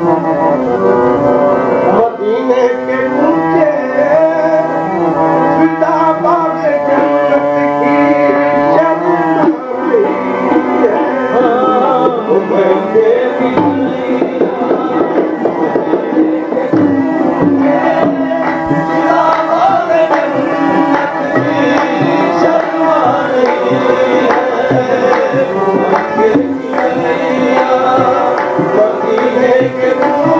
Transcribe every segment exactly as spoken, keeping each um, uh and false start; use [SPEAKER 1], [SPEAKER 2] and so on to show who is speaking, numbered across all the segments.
[SPEAKER 1] मदीने के ऊंचे फिदा बाग जन्नत की शर्माई है वो बंदे भी के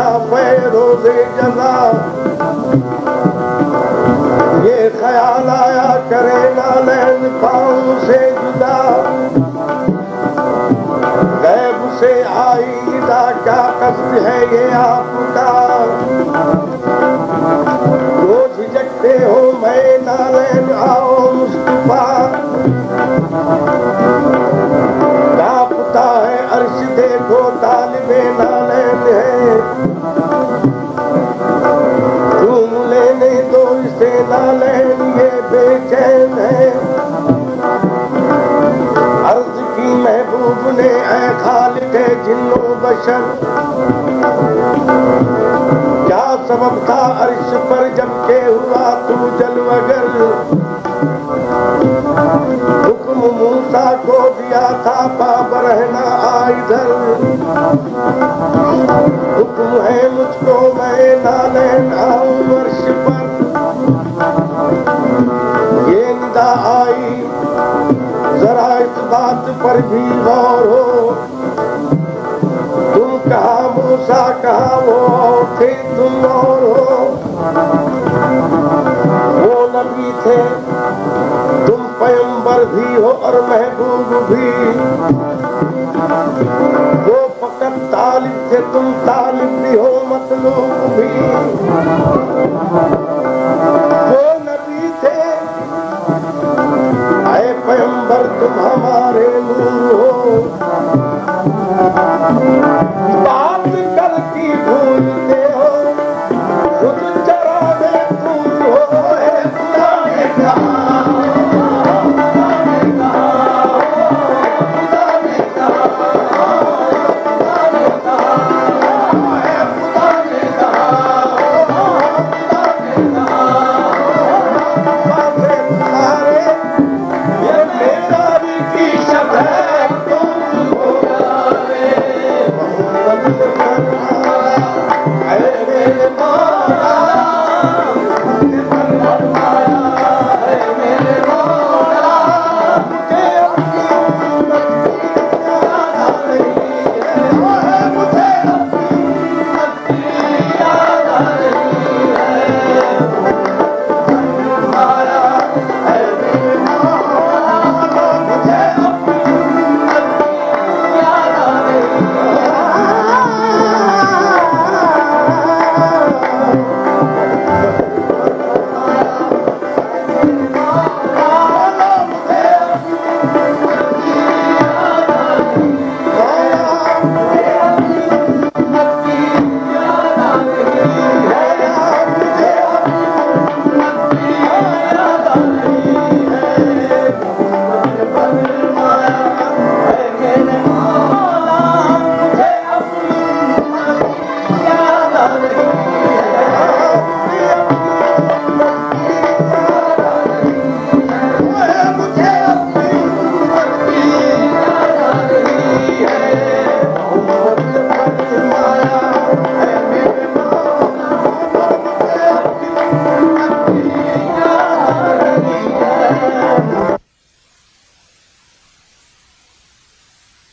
[SPEAKER 1] ना रोज़े जज़ा ये ख्याल आया करे नालैन पाँव से जुदा गैब से आई निदा क्या कष्ट है ये आपका वो झिझकते हो मैं नालैन आओ मुस्तफा कांपता है अर्श देखो तालिबे नालैन है तुम लेने दो इसे नालैन ये बेचैन है अर्ज की महबूब ने ऐ खालिक जिन्नो बशर क्या सबब था अर्श पर जब के हुआ तू जलवगर हुक्म मूसा को दिया था पाप रहना आ इधर हुक्म है मुझको मैं नालैन आऊं अर्श पर ये निदा आई जरा इस बात पर भी गौर हो तुम कहा मूसा कहा वो थे तुम और हो वो नबी थे तुम पैगंबर भी हो और महबूब भी वो फकत तालिब थे तुम तालिब भी हो मतलूब भी वो नबी थे आए पैगंबर तुम हमारे नूर हो बात कर की भूलते हो खुद चरागे फूल हो है खुदा ने कहा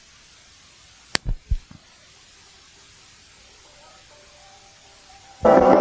[SPEAKER 2] You